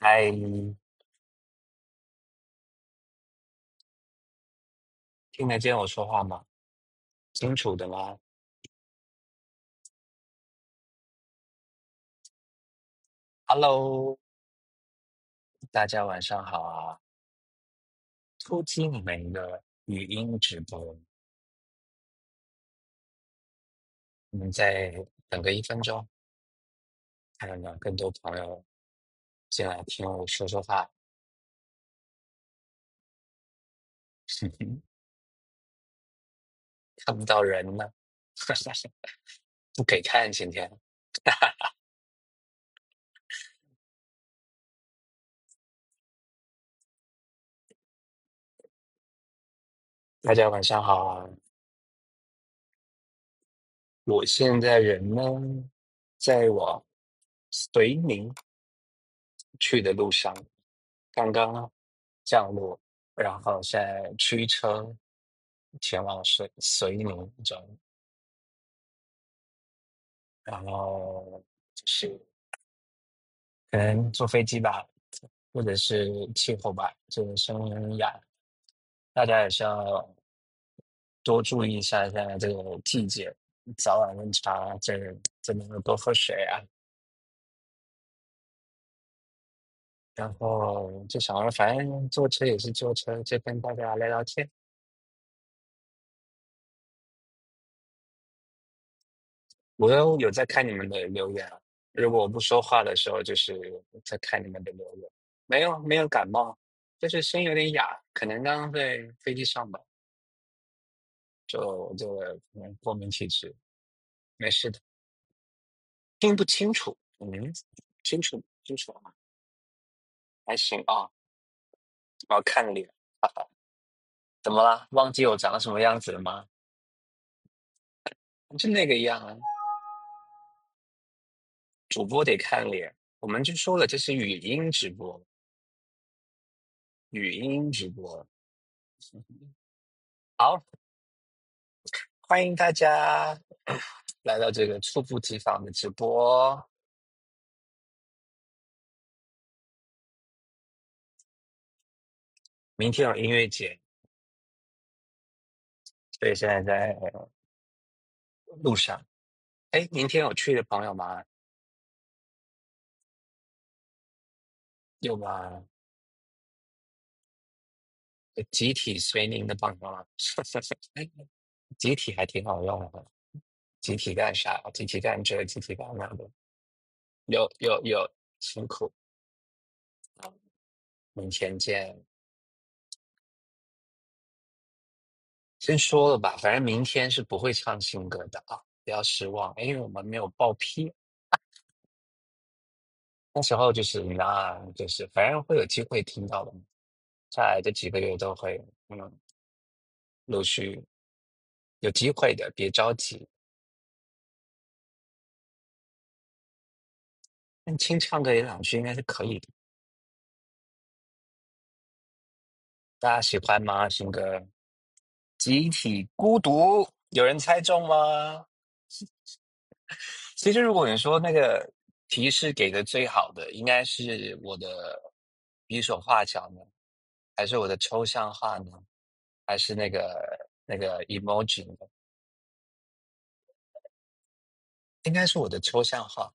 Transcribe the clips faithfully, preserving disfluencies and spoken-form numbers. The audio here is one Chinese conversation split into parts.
嗨，听得见我说话吗？清楚的吗？Hello，大家晚上好啊！突击你们的语音直播，你们再等个一分钟，看有没有更多朋友进来听我说说话。看不到人呢，不给看今天。大家晚上好啊！我现在人呢，在往绥宁去的路上，刚刚降落，然后现在驱车前往绥绥宁中，然后就是可能坐飞机吧，或者是气候吧，这个声雅，大家也是要多注意一下现在这个季节，早晚温差，这个真的要多喝水啊。然后就想着，反正坐车也是坐车，就跟大家聊聊天。我都有在看你们的留言啊，如果我不说话的时候，就是在看你们的留言。没有，没有感冒，就是声音有点哑，可能刚刚在飞机上吧，就就可能过敏体质，没事的。听不清楚，嗯，清楚清楚啊，还行啊。我要看脸，哈哈，怎么了？忘记我长什么样子了吗？就那个样啊。主播得看脸，我们就说了，这是语音直播，语音直播。好，欢迎大家来到这个猝不及防的直播。明天有音乐节，所以现在在路上。哎，明天有去的朋友吗？有吗？集体随您的朋友吗？集体还挺好用的。集体干啥？集体干这，集体干那的。有有有，辛苦。明天见。先说了吧，反正明天是不会唱新歌的啊，不要失望，因为我们没有报批。那时候就是那，就是反正会有机会听到的。下来这几个月都会，嗯，陆续有机会的，别着急。但清唱个一两句应该是可以的。大家喜欢吗？新歌集体孤独，有人猜中吗？其实如果你说那个提示给的最好的，应该是我的比手画脚呢，还是我的抽象画呢？还是那个那个 emoji 呢？应该是我的抽象画。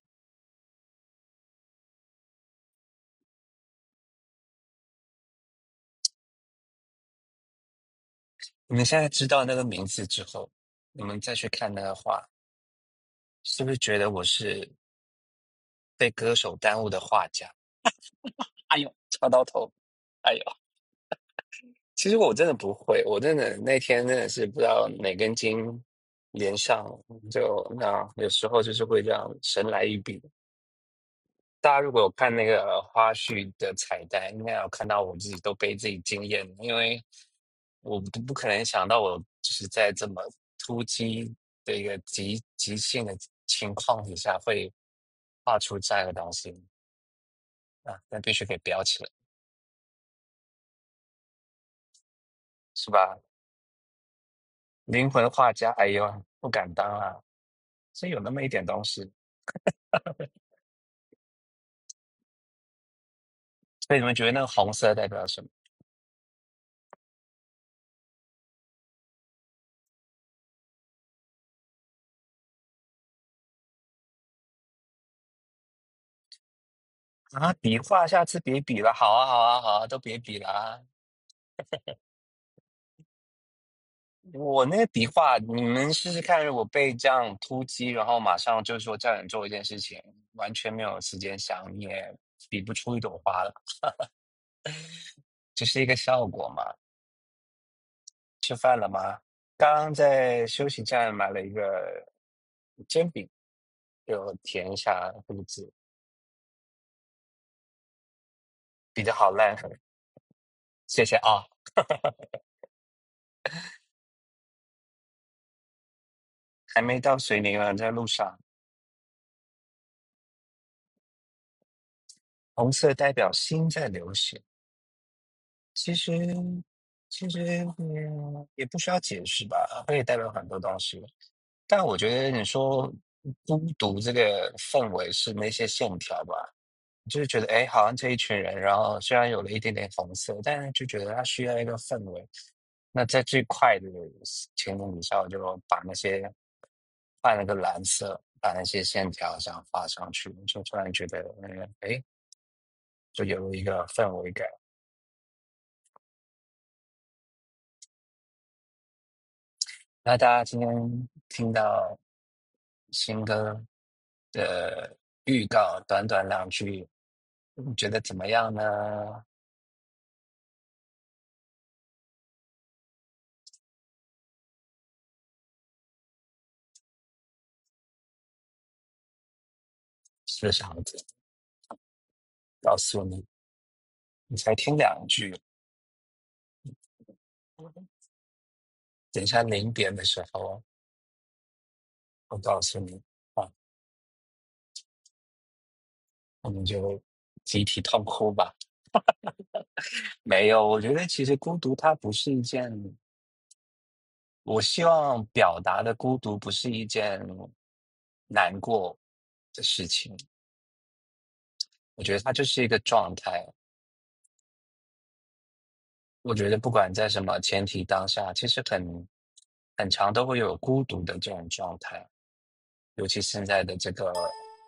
你们现在知道那个名字之后，你们再去看那个画，是不是觉得我是被歌手耽误的画家？哎呦，抓到头！哎呦，其实我真的不会，我真的那天真的是不知道哪根筋连上了，就那有时候就是会这样神来一笔。大家如果有看那个花絮的彩蛋，应该有看到我自己都被自己惊艳了，因为我不不可能想到我就是在这么突击的一个即即兴的情况底下会画出这样的东西啊，那必须给标起来，是吧？灵魂画家，哎呦，不敢当啊，是有那么一点东西。 所以你们觉得那个红色代表什么？啊，笔画，下次别比了，好啊，好啊，好啊，都别比了啊！我那个笔画，你们试试看，如果被这样突击，然后马上就说叫你做一件事情，完全没有时间想，你也比不出一朵花了，只是一个效果嘛。吃饭了吗？刚刚在休息站买了一个煎饼，就填一下肚子，比较好烂。谢谢啊。还没到水宁啊，在路上。红色代表心在流血，其实其实嗯也不需要解释吧，可以代表很多东西。但我觉得你说孤独这个氛围是那些线条吧，就是觉得哎，诶好像这一群人，然后虽然有了一点点红色，但是就觉得它需要一个氛围。那在最快的情景底下，我就把那些换了个蓝色，把那些线条这样画上去，就突然觉得，嗯，哎，就有了一个氛围感。那大家今天听到新歌的预告，短短两句，你觉得怎么样呢？是不是这样子？告诉你，你才听两句，等一下零点的时候，我告诉你啊，我们就集体痛哭吧。没有，我觉得其实孤独它不是一件，我希望表达的孤独不是一件难过的事情，我觉得它就是一个状态。我觉得不管在什么前提当下，其实很很长都会有孤独的这种状态，尤其现在的这个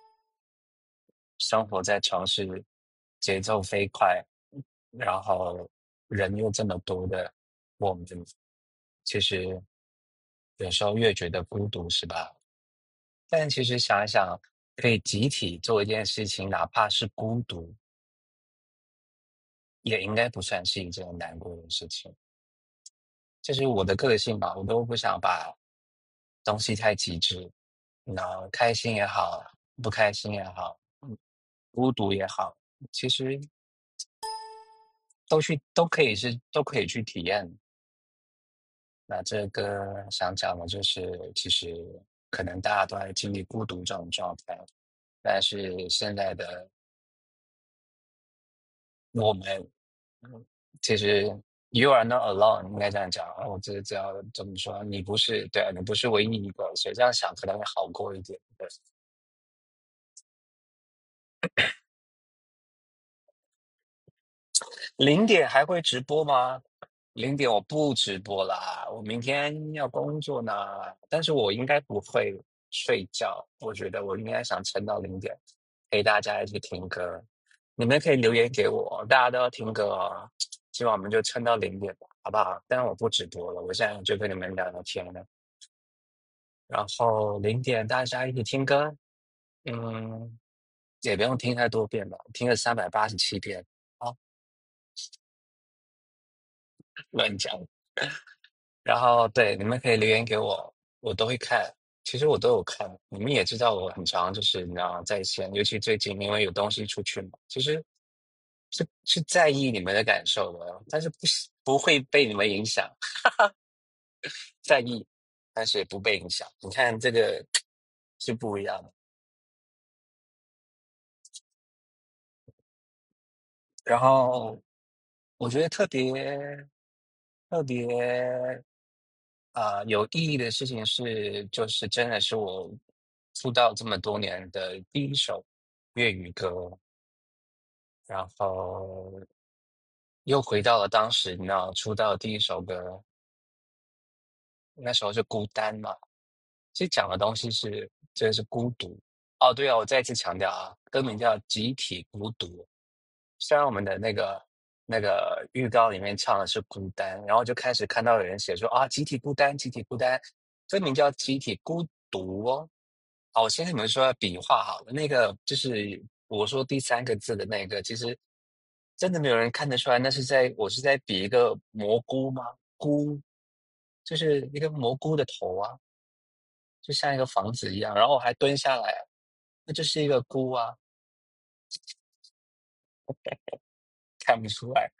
生活在城市，节奏飞快，然后人又这么多的，我们其实有时候越觉得孤独，是吧？但其实想一想，可以集体做一件事情，哪怕是孤独，也应该不算是一件难过的事情。这是我的个性吧，我都不想把东西太极致。那开心也好，不开心也好，嗯，孤独也好，其实都去都可以是都可以去体验。那这个想讲的就是，其实可能大家都在经历孤独这种状态，但是现在的我们，嗯，其实 you are not alone，应该这样讲。我这这要怎么说？你不是，对啊，你不是唯一一个，所以这样想可能会好过一点。对。零点还会直播吗？零点我不直播啦，我明天要工作呢，但是我应该不会睡觉，我觉得我应该想撑到零点，陪大家一起听歌。你们可以留言给我，大家都要听歌哦，今晚我们就撑到零点吧，好不好？但是我不直播了，我现在就跟你们聊聊天了，然后零点大家一起听歌，嗯，也不用听太多遍吧，听个三百八十七遍，好，乱讲。然后对，你们可以留言给我，我都会看。其实我都有看，你们也知道我很常就是你知道在线，尤其最近因为有东西出去嘛，其实是是在意你们的感受的，但是不是不会被你们影响，在意，但是不被影响。你看这个是不一样的。然后我觉得特别特别啊、有意义的事情是，就是真的是我出道这么多年的第一首粤语歌， 然后又回到了当时，你知道出道的第一首歌，那时候是孤单嘛，其实讲的东西是这个是孤独。哦，对啊，我再次强调啊，歌名叫《集体孤独》。虽然我们的那个那个预告里面唱的是孤单，然后就开始看到有人写说啊，集体孤单，集体孤单，歌名叫《集体孤独》哦。好，我先跟你们说笔画好了，那个就是我说第三个字的那个，其实真的没有人看得出来，那是在我是在比一个蘑菇吗？菇就是一个蘑菇的头啊，就像一个房子一样，然后我还蹲下来，那就是一个菇啊，看不出来，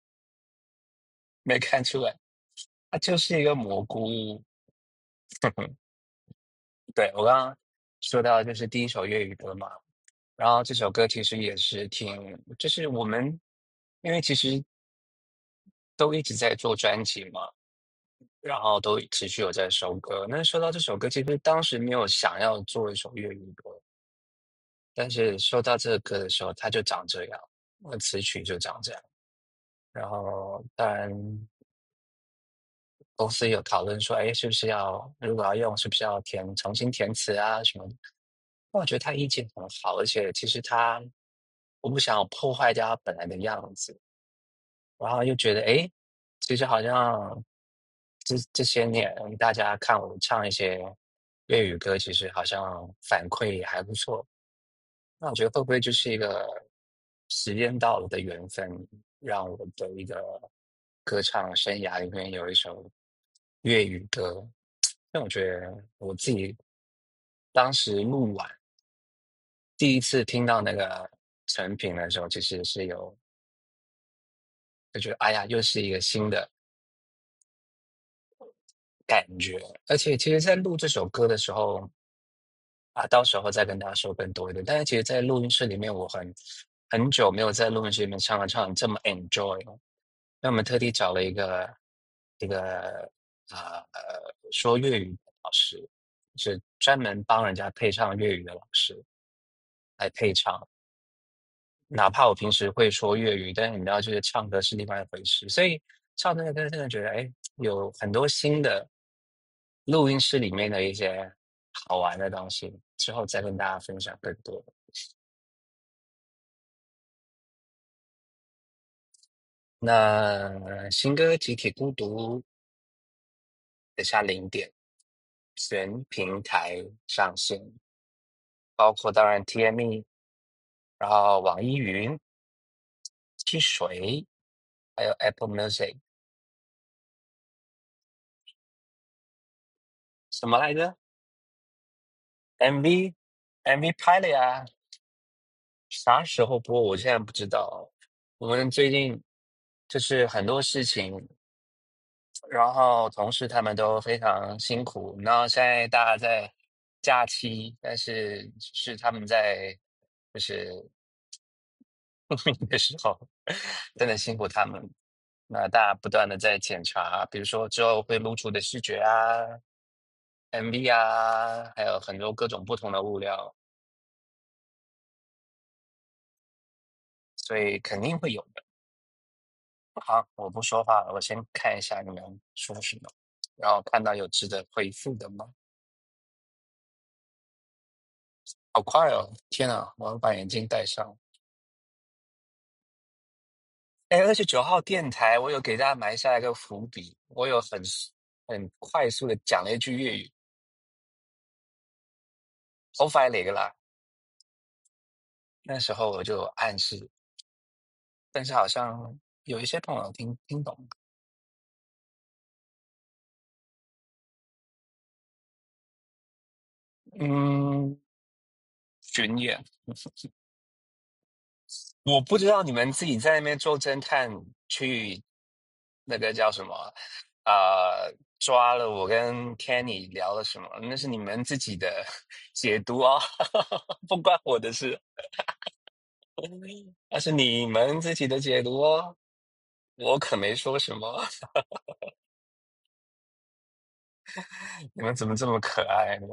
没看出来，它就是一个蘑菇。对，我刚刚说到就是第一首粤语歌嘛，然后这首歌其实也是挺，就是我们因为其实都一直在做专辑嘛，然后都持续有在收歌。那收到这首歌，其实当时没有想要做一首粤语歌，但是收到这个歌的时候，它就长这样，那词曲就长这样。然后当然公司有讨论说，哎，是不是要如果要用，是不是要填重新填词啊什么的？那我觉得他意见很好，而且其实他我不想破坏掉他本来的样子，然后又觉得，哎，其实好像这这些年大家看我唱一些粤语歌，其实好像反馈也还不错。那我觉得会不会就是一个时间到了的缘分，让我的一个歌唱生涯里面有一首粤语歌？但我觉得我自己当时录完第一次听到那个成品的时候，其实是有就觉得哎呀，又是一个新的感觉。而且其实在录这首歌的时候啊，到时候再跟大家说更多一点。但是其实在录音室里面，我很很久没有在录音室里面唱了唱这么 enjoy 了。那我们特地找了一个一个啊呃说粤语的老师，是专门帮人家配唱粤语的老师来配唱。哪怕我平时会说粤语，但是你知道，就是唱歌是另外一回事。所以唱这个歌真的觉得，哎，有很多新的录音室里面的一些好玩的东西，之后再跟大家分享更多。那新歌《集体孤独》等下零点全平台上线，包括当然 T M E，然后网易云、汽水，还有 Apple Music，什么来着？M V M V 拍了呀，啥时候播？我现在不知道。我们最近就是很多事情，然后同事他们都非常辛苦。然后现在大家在假期，但是是他们在就是录音的时候，真的辛苦他们。那大家不断的在检查，比如说之后会露出的视觉啊、M V 啊，还有很多各种不同的物料，所以肯定会有的。好，我不说话了，我先看一下你们说什么，然后看到有值得回复的吗？好快哦！天啊，我要把眼镜戴上。哎，二十九號電台，我有給大家埋下一個伏筆，我有很很快速的講了一句粵語，好快嚟噶啦。那時候我就有暗示，但是好像有一些朋友聽聽懂。嗯，巡演，我不知道你们自己在那边做侦探去那个叫什么，呃，抓了我跟 Kenny 聊了什么，那是你们自己的解读哦，不关我的事，那是你们自己的解读哦，我可没说什么，你们怎么这么可爱呢？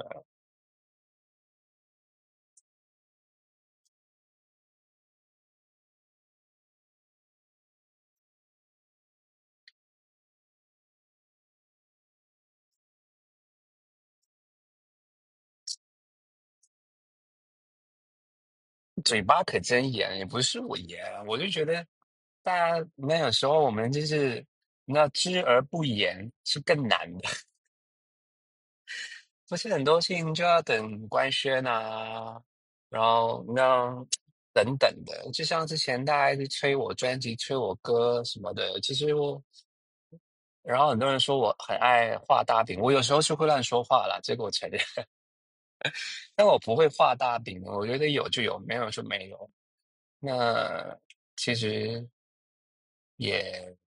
嘴巴可真严，也不是我严啊，我就觉得大家那有时候我们就是那知而不言是更难的。不是很多事情就要等官宣啊，然后那等等的，就像之前大家一直催我专辑、催我歌什么的，其实我，然后很多人说我很爱画大饼，我有时候是会乱说话啦，这个我承认，但我不会画大饼，我觉得有就有，没有就没有。那其实也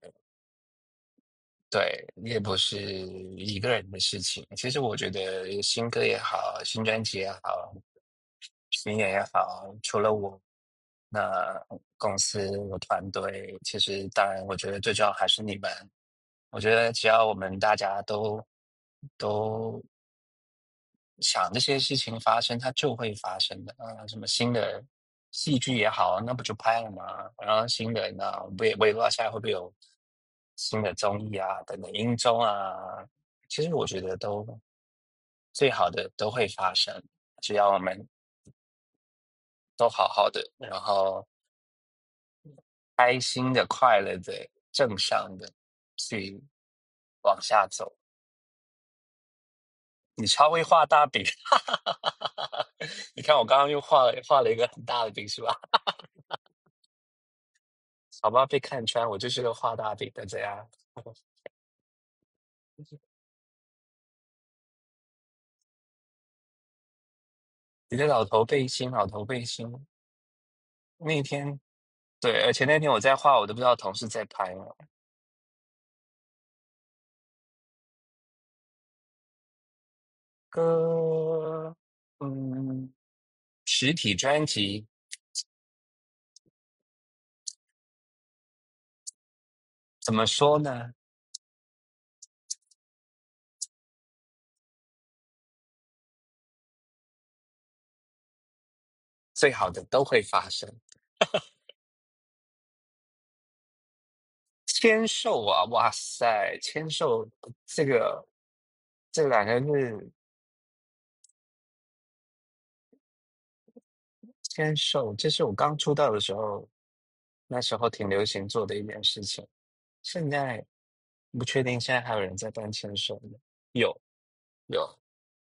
对，也不是一个人的事情。其实我觉得新歌也好，新专辑也好，巡演也好，除了我，那公司、我团队，其实当然，我觉得最重要还是你们。我觉得只要我们大家都都想这些事情发生，它就会发生的。啊，什么新的戏剧也好，那不就拍了吗？然后新的那未未来下来会不会有新的综艺啊，等等音综啊？其实我觉得都最好的都会发生，只要我们都好好的，然后开心的、快乐的、正向的去往下走。你超会画大饼，你看我刚刚又画了画了一个很大的饼，是吧？好吧，被看穿，我就是个画大饼的，这样。你的老头背心，老头背心。那天，对，而且那天我在画，我都不知道同事在拍呢。歌，嗯，实体专辑怎么说呢？最好的都会发生。签售啊，哇塞，签售这个这两个字，签售，这是我刚出道的时候，那时候挺流行做的一件事情。现在不确定，现在还有人在办签售吗？有有，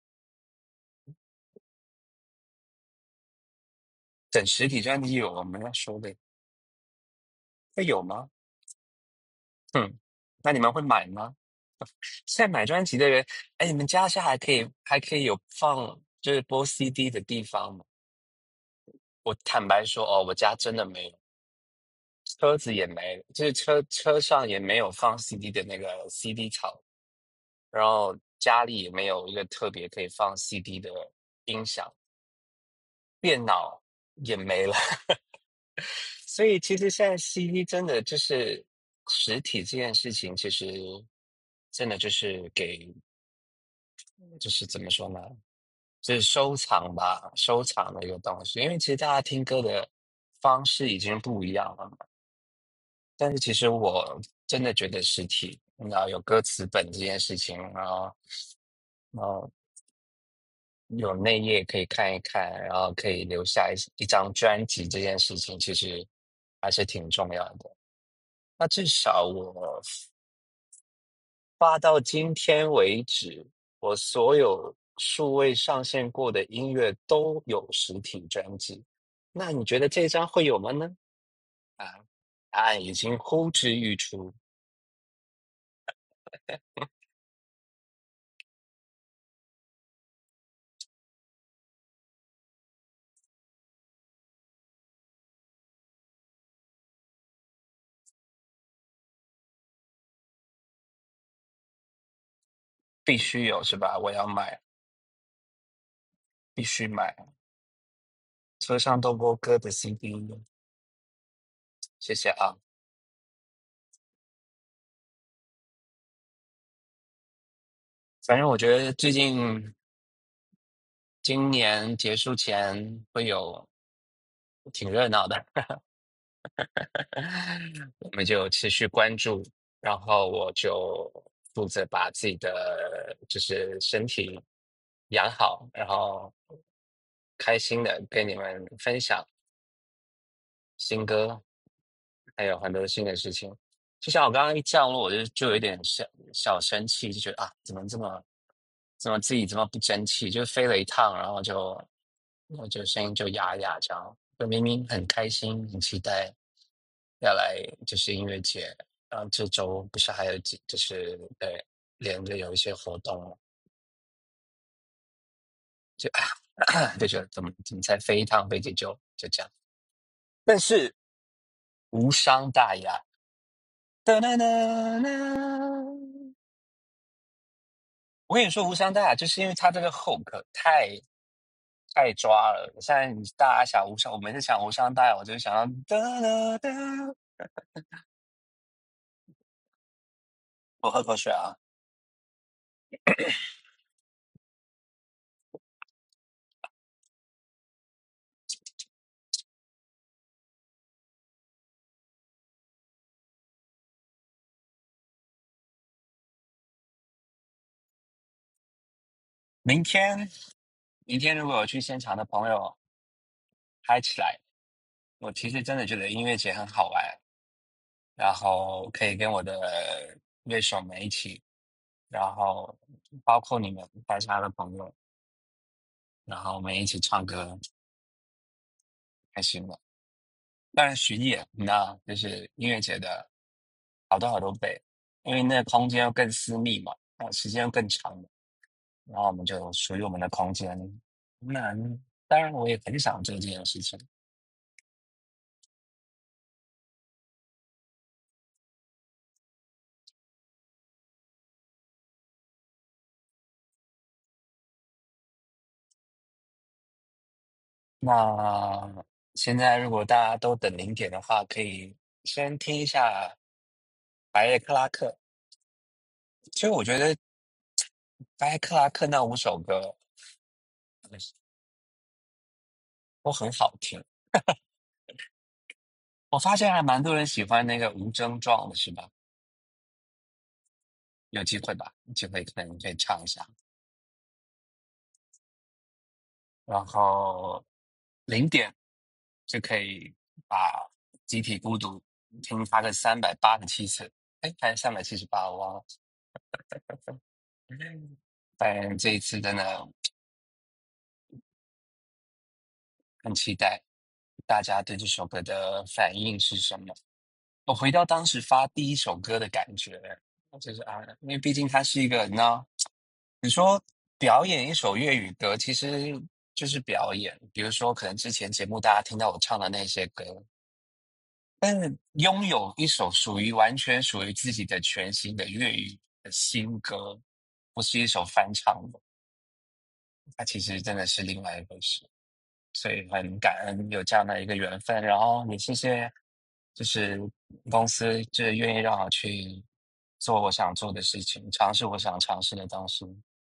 等实体专辑有我们要说的，会有吗？嗯，那你们会买吗？现在买专辑的人，哎，你们家现在还可以还可以有放就是播 C D 的地方吗？我坦白说，哦，我家真的没有，车子也没，就是车车上也没有放 C D 的那个 C D 槽，然后家里也没有一个特别可以放 C D 的音响，电脑也没了。所以其实现在 C D 真的就是实体这件事情，其实真的就是给，就是怎么说呢？就是收藏吧，收藏的一个东西。因为其实大家听歌的方式已经不一样了嘛。但是其实我真的觉得实体，然后有歌词本这件事情，然后然后有内页可以看一看，然后可以留下一一张专辑这件事情，其实还是挺重要的。那至少我发到今天为止，我所有数位上线过的音乐都有实体专辑。那你觉得这张会有吗呢？啊，答案已经呼之欲出，必须有是吧？我要买，必须买。车上都播歌的 C D，谢谢啊。反正我觉得最近今年结束前会有挺热闹的，我们就持续关注，然后我就负责把自己的就是身体养好，然后开心的跟你们分享。 新歌，还有很多新的事情。就像我刚刚一降落，我就就有一点小小生气，就觉得啊，怎么这么怎么自己这么不争气？就飞了一趟，然后就我就声音就哑哑这样。就明明很开心，很期待要来就是音乐节，然后这周不是还有几就是对连着有一些活动，就啊就觉得怎么怎么才飞一趟飞机就就这样，但是无伤大雅。哒哒哒哒，我跟你说无伤大雅，就是因为他这个 hook 太太抓了。现在你大家想无伤，我每次想无伤大雅，我就会想到哒哒哒。我喝口水啊。明天明天如果有去现场的朋友嗨起来，我其实真的觉得音乐节很好玩，然后可以跟我的乐手们一起，然后包括你们大家的朋友，然后我们一起唱歌，开心了。当然巡演，你知道，就是音乐节的好多好多倍，因为那个空间又更私密嘛，啊，时间又更长嘛，然后我们就有属于我们的空间。那当然，我也很想做这件事情。那现在如果大家都等零点的话，可以先听一下白夜克拉克。其实我觉得白夜克拉克那五首歌都很好听，我发现还蛮多人喜欢那个无症状的，是吧？有机会吧？有机会可能可以唱一下。然后零点就可以把集体孤独听它个三百八十七次，哎，还是三百七十八，我忘了。但这一次真的很期待大家对这首歌的反应是什么。我回到当时发第一首歌的感觉，就是啊，因为毕竟它是一个，你知道，你说表演一首粤语歌，其实就是表演。比如说，可能之前节目大家听到我唱的那些歌，但是拥有一首属于完全属于自己的全新的粤语的新歌，不是一首翻唱的，它其实真的是另外一回事。所以很感恩有这样的一个缘分，然后也谢谢，就是公司就是愿意让我去做我想做的事情，尝试我想尝试的东西。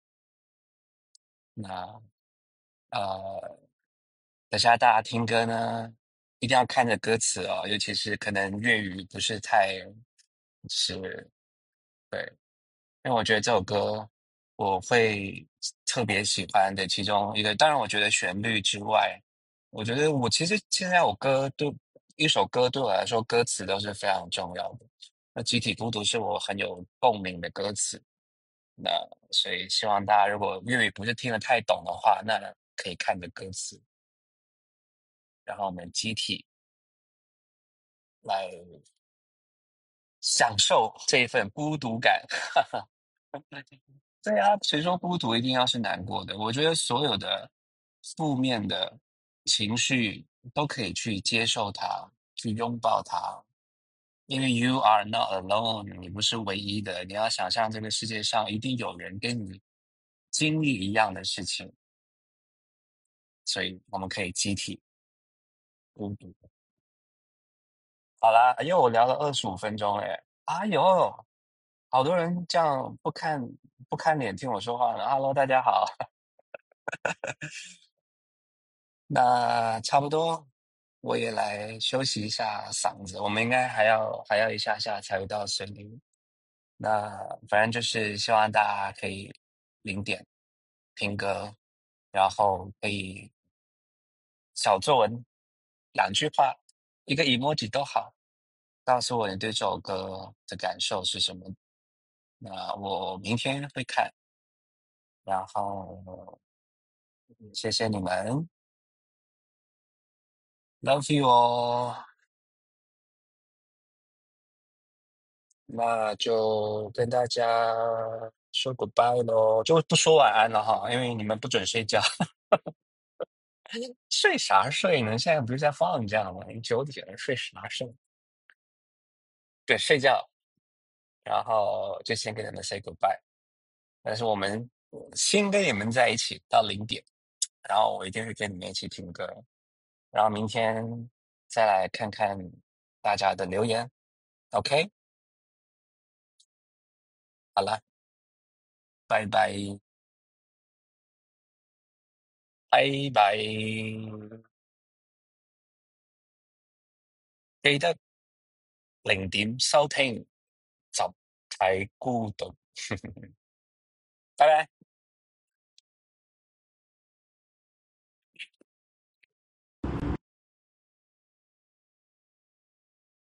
那呃，等下大家听歌呢，一定要看着歌词哦，尤其是可能粤语不是太是对，因为我觉得这首歌我会特别喜欢的其中一个，当然我觉得旋律之外，我觉得我其实现在我歌对一首歌对我来说，歌词都是非常重要的。那《集体孤独》是我很有共鸣的歌词，那所以希望大家如果粤语不是听得太懂的话，那可以看着歌词，然后我们集体来享受这一份孤独感。对啊，谁说孤独一定要是难过的？我觉得所有的负面的情绪都可以去接受它，去拥抱它，因为 you are not alone，你不是唯一的。你要想象这个世界上一定有人跟你经历一样的事情，所以我们可以集体孤独。好啦，因为我聊了二十五分钟嘞，哎呦，好多人这样不看不看脸听我说话呢。Hello，大家好。那差不多，我也来休息一下嗓子。我们应该还要还要一下下才会到森林。那反正就是希望大家可以零点听歌，然后可以小作文两句话， 一个 emoji 都好，告诉我你对这首歌的感受是什么。那我明天会看，然后谢谢你们，love you 哦。那就跟大家说 goodbye 咯，就不说晚安了哈，因为你们不准睡觉。睡啥睡呢？现在不是在放假吗？已经九点了，睡啥睡？对，睡觉，然后就先跟你们 say goodbye。但是我们先跟你们在一起到零点，然后我一定会跟你们一起听歌，然后明天再来看看大家的留言。OK，好了，拜拜，拜拜，記得零點收聽，就睇孤獨，拜拜。